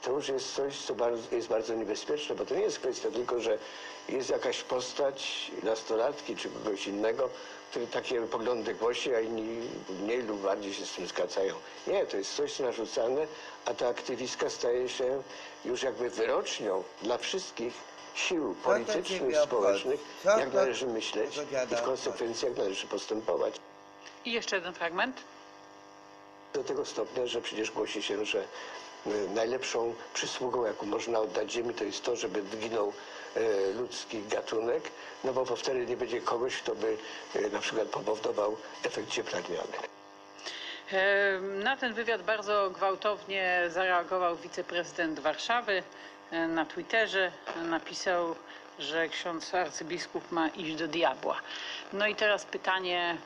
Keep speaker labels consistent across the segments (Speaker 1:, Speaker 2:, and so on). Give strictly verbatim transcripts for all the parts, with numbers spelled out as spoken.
Speaker 1: to już jest coś, co bardzo, jest bardzo niebezpieczne, bo to nie jest kwestia tylko, że jest jakaś postać, nastolatki czy kogoś innego, który takie poglądy głosi, a inni mniej lub bardziej się z tym zgadzają. Nie, to jest coś narzucane, a ta aktywistka staje się już jakby wyrocznią dla wszystkich sił politycznych, społecznych, jak należy myśleć i w konsekwencji jak należy postępować.
Speaker 2: I jeszcze jeden fragment.
Speaker 1: Do tego stopnia, że przecież głosi się, że najlepszą przysługą, jaką można oddać ziemi, to jest to, żeby zginął ludzki gatunek, no bo wtedy nie będzie kogoś, kto by na przykład powodował efekt cieplarniany.
Speaker 2: Na ten wywiad bardzo gwałtownie zareagował wiceprezydent Warszawy. Na Twitterze napisał, że ksiądz arcybiskup ma iść do diabła. No i teraz pytanie,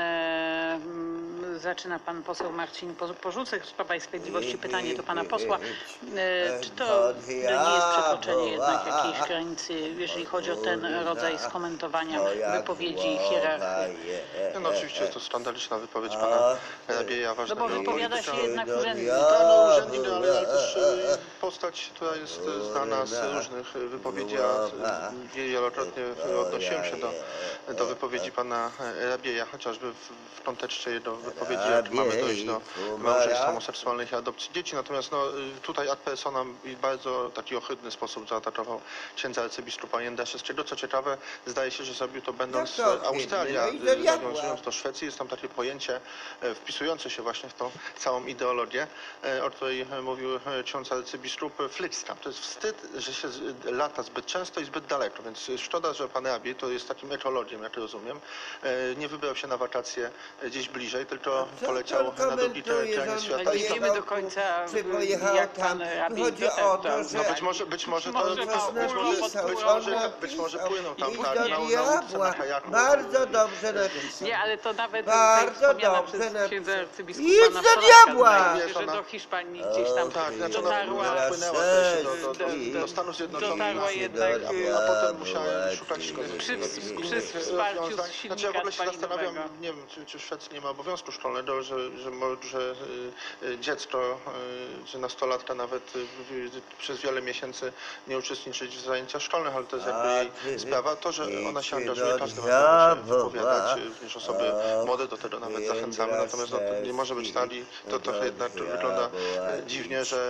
Speaker 2: e, zaczyna pan poseł Marcin Porzucek z Prawa i Sprawiedliwości. Pytanie do pana posła. E, czy to nie jest przekroczenie jednak jakiejś granicy, jeżeli chodzi o ten rodzaj skomentowania wypowiedzi hierarchii?
Speaker 3: No oczywiście jest to skandaliczna wypowiedź pana Rabieja.
Speaker 2: No bo wypowiada się jednak urzędnik.
Speaker 3: Tak, no urzędnik, ale, ale też postać, która jest znana z różnych wypowiedzi, a wielokrotnie odnosiłem się do, do wypowiedzi pana Rabieja, chociażby w, w kontekście jego wypowiedzi, jak mamy dojść do małżeństw homoseksualnych i adopcji dzieci. Natomiast no, tutaj ad personam w bardzo taki ohydny sposób zaatakował księdza arcybiskupa Jędraszewskiego. Co ciekawe, zdaje się, że zrobił to będąc w Australii, nawiązując do Szwecji. Jest tam takie pojęcie wpisujące się właśnie w tą całą ideologię, o której mówił ksiądz arcybiskup, flickcamp. To jest wstyd, że się lata zbyt często i zbyt daleko, więc szkoda, że pan Rabiej, to jest takim ekologiem, jak rozumiem, nie wybrał się na wakacje gdzieś bliżej, tylko poleciał na drugi kraje świata.
Speaker 2: Nie wiemy do końca, jak pan Rabiej
Speaker 4: chodzi o to, że...
Speaker 3: No być może, być może to, być może, być może, być może płynął tam
Speaker 4: I
Speaker 3: na,
Speaker 4: do
Speaker 3: na, na,
Speaker 4: diabła.
Speaker 3: na kajaku.
Speaker 4: Bardzo dobrze napisał.
Speaker 2: Nie, ale to nawet
Speaker 4: Bardzo dobrze
Speaker 2: przez
Speaker 4: napisał.
Speaker 2: księdza arcybiskupa
Speaker 4: Idź
Speaker 2: na
Speaker 4: do diabła!
Speaker 2: że do Hiszpanii gdzieś tam
Speaker 3: Tak, znaczy no,
Speaker 2: dotarła,
Speaker 3: płynęła też do, do, do, do Stanów Zjednoczonych,
Speaker 2: dotarła jednak,
Speaker 3: a potem musiała szukać
Speaker 2: przy, przy wsparciu
Speaker 3: Znaczy ja w
Speaker 2: silnika
Speaker 3: ogóle się zastanawiam,
Speaker 2: spalinowego.
Speaker 3: nie wiem, czy, czy w Szwecji nie ma obowiązku szkolnego, że, że, że y, dziecko, y, czy nastolatka nawet y, przez wiele miesięcy nie uczestniczyć w zajęciach szkolnych, ale to jest jakby jej sprawa. To, że ona się angażuje, każdy ma prawo się wypowiadać, również osoby młode do tego nawet zachęcamy, natomiast no, to nie może być tak i to trochę jednak wygląda dziwnie, że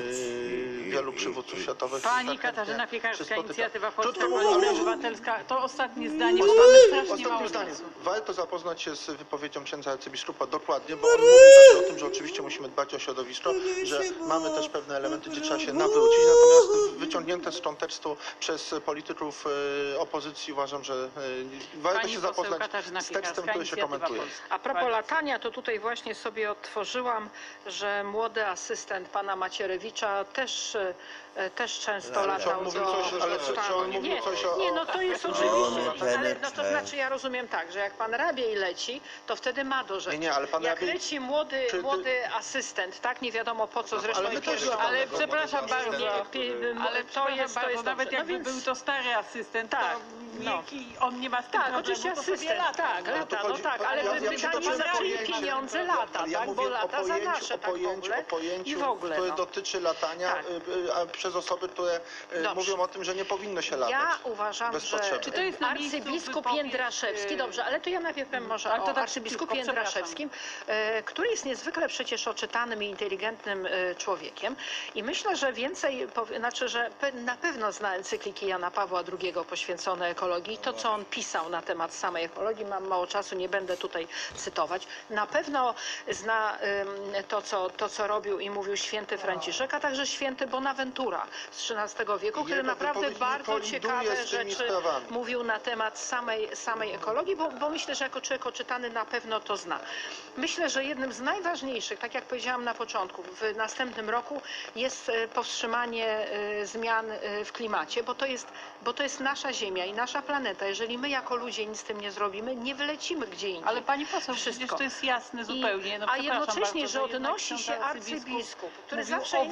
Speaker 3: y, wielu przywódców światowych...
Speaker 2: Pani Katarzyna Piekarska, Inicjatywa Polska,
Speaker 3: Krótko,
Speaker 2: Koalicja
Speaker 3: ale-
Speaker 2: Obywatelska. To ostatnie zdanie, bo mamy strasznie mało
Speaker 3: Ostatnie zdanie.
Speaker 2: czasu.
Speaker 3: Warto zapoznać się z wypowiedzią księdza arcybiskupa dokładnie, bo on mówi także o tym, że oczywiście musimy dbać o środowisko, że mamy też pewne elementy, gdzie trzeba się nawrócić, natomiast wyciągnięte z kontekstu przez polityków e, opozycji uważam, że e, warto
Speaker 2: Pani
Speaker 3: się
Speaker 2: poseł
Speaker 3: zapoznać
Speaker 2: Katarzyna
Speaker 3: z tekstem,
Speaker 2: Piekarska,
Speaker 3: który się
Speaker 2: Inicjatywa
Speaker 3: komentuje.
Speaker 2: Polska.
Speaker 5: A propos latania, to tutaj właśnie sobie odtworzyłam, że młody asystent pana Macierewicza też, e, też często
Speaker 3: Ale czy on
Speaker 5: latał
Speaker 3: mówił
Speaker 5: do...
Speaker 3: coś- ale czy- czy on mówił
Speaker 5: nie,
Speaker 3: coś o-
Speaker 5: nie, no to jest
Speaker 3: o-
Speaker 5: oczywiście,
Speaker 4: o-
Speaker 5: ale no to znaczy ja rozumiem tak, że jak pan Rabiej leci, to wtedy ma do rzeczy.
Speaker 3: Nie, nie, ale pan
Speaker 5: jak
Speaker 3: Rabiej-
Speaker 5: leci młody,
Speaker 3: czy ty-
Speaker 5: młody asystent, tak, nie wiadomo po co,
Speaker 3: No,
Speaker 5: zresztą
Speaker 3: ale my też
Speaker 5: kiedyś-
Speaker 2: Ale
Speaker 3: Bardzo
Speaker 2: przepraszam
Speaker 3: młody
Speaker 2: bardzo,
Speaker 5: asystent,
Speaker 2: ale
Speaker 5: to jest, to jest
Speaker 2: nawet
Speaker 5: dobrze.
Speaker 2: jakby
Speaker 5: No więc-
Speaker 2: był to stary asystent,
Speaker 5: Tak,
Speaker 2: to
Speaker 5: no.
Speaker 2: niech on nie ma z tym
Speaker 5: Tak,
Speaker 2: problemu,
Speaker 5: oczywiście
Speaker 2: to sobie
Speaker 5: asystent,
Speaker 2: lata.
Speaker 5: tak,
Speaker 3: Ale to
Speaker 5: lata, no
Speaker 3: chodzi-
Speaker 5: tak,
Speaker 3: ja-
Speaker 5: ale
Speaker 3: ja
Speaker 5: pytanie
Speaker 3: przytoczyłem
Speaker 5: za czyje
Speaker 3: pojęcie-
Speaker 5: pieniądze lata,
Speaker 3: Ale ja
Speaker 5: tak,
Speaker 3: mówię
Speaker 5: bo lata
Speaker 3: o
Speaker 5: za
Speaker 3: pojęciu,
Speaker 5: nasze,
Speaker 3: o
Speaker 5: tak w
Speaker 3: pojęciu,
Speaker 5: ogóle
Speaker 3: o pojęciu,
Speaker 5: i w ogóle,
Speaker 3: które
Speaker 5: no.
Speaker 3: dotyczy latania
Speaker 5: Tak.
Speaker 3: y, y, a przez osoby, które y,
Speaker 5: Dobrze.
Speaker 3: mówią o tym, że nie powinno się latać.
Speaker 5: Ja uważam,
Speaker 3: bez
Speaker 5: że
Speaker 3: potrzeby.
Speaker 2: Czy to jest na miejscu
Speaker 5: arcybiskup
Speaker 2: wypowiedź,
Speaker 5: Jędraszewski,
Speaker 2: y,
Speaker 5: dobrze, ale to ja najpierw powiem może
Speaker 2: ale to
Speaker 5: o
Speaker 2: tak
Speaker 5: arcybiskupie
Speaker 2: szybko,
Speaker 5: Jędraszewskim, e, który jest niezwykle przecież oczytanym i inteligentnym e, człowiekiem i myślę, że więcej, powie, znaczy, że pe, na pewno zna encykliki Jana Pawła drugiego poświęcone ekologii, to co on pisał na temat samej ekologii, mam mało czasu, nie będę tutaj cytować, na pewno zna em, to, co, to, co robił i mówił święty Franciszek, a także święty Bonaventura z trzynastego wieku,
Speaker 3: I
Speaker 5: który
Speaker 3: jego
Speaker 5: naprawdę
Speaker 3: wypowiedź nie
Speaker 5: bardzo
Speaker 3: koliduje
Speaker 5: ciekawe
Speaker 3: z tymi
Speaker 5: rzeczy
Speaker 3: sprawami.
Speaker 5: mówił na temat samej, samej ekologii, bo, bo myślę, że jako człowiek oczytany na pewno to zna. Myślę, że jednym z najważniejszych, tak jak powiedziałam na początku, w następnym roku jest e, powstrzymanie e, zmian e, w klimacie, bo to jest, bo to jest nasza Ziemia i nasza planeta. Jeżeli my jako ludzie nic z tym nie zrobimy, nie wylecimy gdzie indziej.
Speaker 2: Ale pani poseł,
Speaker 5: Wszystko.
Speaker 2: przecież to jest jasne
Speaker 5: I-
Speaker 2: zupełnie. No,
Speaker 5: a
Speaker 2: przepraszam
Speaker 5: jednocześnie,
Speaker 2: bardzo,
Speaker 5: że
Speaker 2: jednak
Speaker 5: odnosi
Speaker 2: ksiądz
Speaker 5: się arcybiskup, który
Speaker 2: mówił
Speaker 5: zawsze
Speaker 2: o
Speaker 5: ja nie wiem, czy-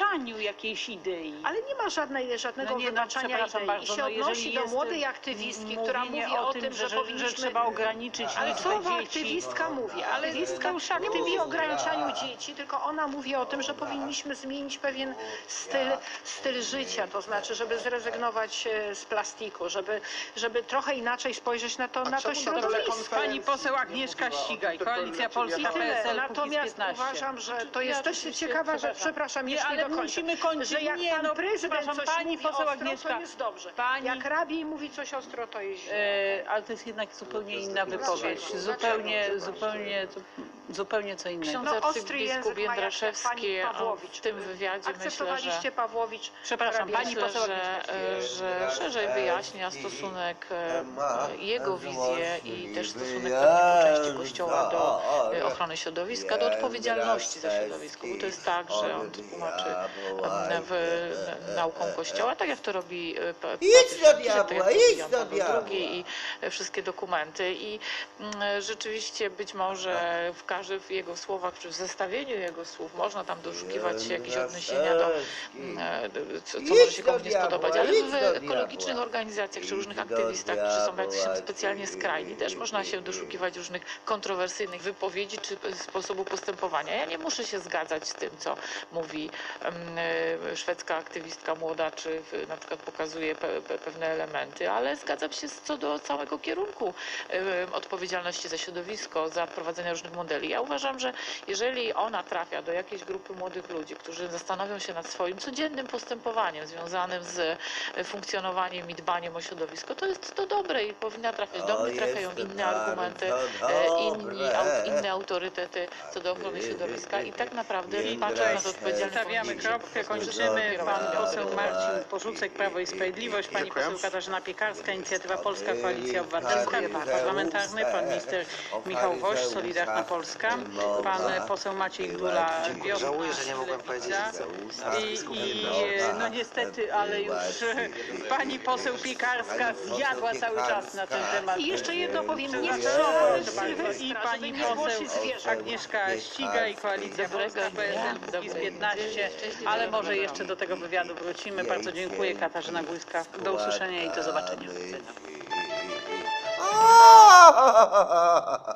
Speaker 2: wybaczaniu jakiejś idei.
Speaker 5: Ale nie ma żadnej, żadnego
Speaker 2: No nie, no,
Speaker 5: wybaczania
Speaker 2: przepraszam
Speaker 5: idei.
Speaker 2: bardzo,
Speaker 5: I się
Speaker 2: no
Speaker 5: odnosi
Speaker 2: jeżeli
Speaker 5: do
Speaker 2: jest
Speaker 5: młodej aktywistki, która mówi
Speaker 2: mówienie
Speaker 5: o tym, że,
Speaker 2: że,
Speaker 5: powinniśmy...
Speaker 2: że trzeba ograniczyć
Speaker 5: Ale
Speaker 2: liczbę
Speaker 5: słowo
Speaker 2: dzieci.
Speaker 5: aktywistka mówi, ale
Speaker 2: Aktywistka już
Speaker 5: nie mówi
Speaker 2: aktywizm.
Speaker 5: o ograniczaniu dzieci, tylko ona mówi o tym, że powinniśmy zmienić pewien styl, styl życia, to znaczy, żeby zrezygnować e, z plastiku, żeby, żeby trochę inaczej spojrzeć na to, na to
Speaker 3: czemu na
Speaker 5: środowisko.
Speaker 2: Pani poseł Agnieszka Ścigaj, Koalicja Polska,
Speaker 5: I
Speaker 2: P
Speaker 5: tyle.
Speaker 2: S L, Kukiz
Speaker 5: Natomiast
Speaker 2: piętnaście.
Speaker 5: uważam, że to
Speaker 2: Ja
Speaker 5: jest też
Speaker 2: oczywiście,
Speaker 5: ciekawa rzecz,
Speaker 2: przepraszam.
Speaker 5: przepraszam,
Speaker 2: Nie,
Speaker 5: jeszcze
Speaker 2: ale
Speaker 5: nie dokończę,
Speaker 2: musimy kończyć.
Speaker 5: że jak
Speaker 2: Nie,
Speaker 5: pan
Speaker 2: no,
Speaker 5: prezydent
Speaker 2: przepraszam,
Speaker 5: coś
Speaker 2: pani
Speaker 5: mówi
Speaker 2: poseł
Speaker 5: ostro,
Speaker 2: Agnieszka,
Speaker 5: to jest dobrze.
Speaker 2: pani-
Speaker 5: Jak rabi mówi coś ostro, to jest źle.
Speaker 2: E, ale to jest jednak zupełnie inna wypowiedź.
Speaker 5: Dlaczego?
Speaker 2: Zupełnie,
Speaker 5: Dlaczego?
Speaker 2: zupełnie, zupełnie co innego.
Speaker 6: Ksiądz
Speaker 5: No, ostry
Speaker 6: arcybiskup
Speaker 5: język ma jak
Speaker 6: Jędraszewski
Speaker 5: pani
Speaker 6: a
Speaker 5: Pawłowicz.
Speaker 6: w tym wywiadzie myślę,
Speaker 5: Akceptowaliście
Speaker 6: że
Speaker 5: Pawłowicz.
Speaker 2: Przepraszam,
Speaker 5: Hrabiego.
Speaker 2: pani
Speaker 6: myślę,
Speaker 2: poseł
Speaker 6: że,
Speaker 2: Agnieszka.
Speaker 6: e, że szerzej wyjaśnia stosunek, e, jego wizję i też stosunek pewnie po części Kościoła do e, ochrony środowiska, do odpowiedzialności za środowisko, bo to jest tak, że on tłumaczy e, w, nauką Kościoła, tak jak to robi e, pa-
Speaker 4: Idź
Speaker 6: papież
Speaker 4: do
Speaker 6: Franciszek, tak
Speaker 4: diabła,
Speaker 6: jak to robi
Speaker 4: idź
Speaker 6: Jan
Speaker 4: do
Speaker 6: Paweł
Speaker 4: diabła.
Speaker 6: drugi i e, wszystkie dokumenty. I mm, rzeczywiście być może w każdym w jego słowach, czy w zestawieniu jego słów można tam doszukiwać się jakieś odniesienia do mm, e, co, co może się
Speaker 4: do
Speaker 6: komuś nie
Speaker 4: diabła,
Speaker 6: spodobać, ale
Speaker 4: idź
Speaker 6: w
Speaker 4: do
Speaker 6: ekologicznych
Speaker 4: diabła.
Speaker 6: organizacjach czy różnych
Speaker 4: Idź do
Speaker 6: aktywistach, którzy są jacyś
Speaker 4: diabła,
Speaker 6: specjalnie skrajni, też można się doszukiwać różnych kontrowersyjnych wypowiedzi czy sposobu postępowania. Ja nie muszę się zgadzać z tym, co mówi em, e, szwedzka aktywistka młoda, czy w, na przykład pokazuje pe, pe, pewne elementy, ale zgadzam się z- co do całego kierunku em, odpowiedzialności za środowisko, za prowadzenie różnych modeli. Ja uważam, że jeżeli ona trafia do jakiejś grupy młodych ludzi, którzy zastanowią się nad swoim codziennym postępowaniem związanym z e, funkcjonowaniem i dbaniem o środowisko, to jest to dobre i powinna trafiać do
Speaker 4: O,
Speaker 6: mnie, trafiają
Speaker 4: jest to
Speaker 6: inne argumenty,
Speaker 4: bardzo
Speaker 6: e, inni,
Speaker 4: dobre.
Speaker 6: au, inne autorytety co do ochrony środowiska i tak naprawdę patrzę na to odpowiedzialnie.
Speaker 2: Stawiamy
Speaker 6: powinniśmy
Speaker 2: kropkę,
Speaker 6: po prostu
Speaker 2: kończymy.
Speaker 6: kierować
Speaker 2: Pan
Speaker 6: dialog.
Speaker 2: poseł Marcin Porzucek, Prawo i Sprawiedliwość, pani
Speaker 3: Dziękuję.
Speaker 2: poseł Katarzyna Piekarska, Inicjatywa Polska, Koalicja Obywatelska, Klub Parlamentarny, pan minister Michał Woś, Solidarna Polska, pan poseł Maciej Gdula, Wiosna,
Speaker 7: Żałuję, że nie mogłem powiedzieć
Speaker 2: Lewica. I, i e, no niestety, ale już e, pani poseł Piekarska zjadła cały czas na ten temat.
Speaker 5: I jeszcze jedno powiem, nie
Speaker 2: Przepraszam,
Speaker 5: trzeba
Speaker 2: proszę bardzo. I pani
Speaker 5: nie
Speaker 2: poseł
Speaker 5: głosić zwierząt.
Speaker 2: Agnieszka Ścigaj, Koalicja Polska, P S L, Kukiz piętnaście, ale może jeszcze do tego wywiadu wrócimy. Bardzo dziękuję. Katarzyna Górska. Do usłyszenia i do zobaczenia.
Speaker 4: O!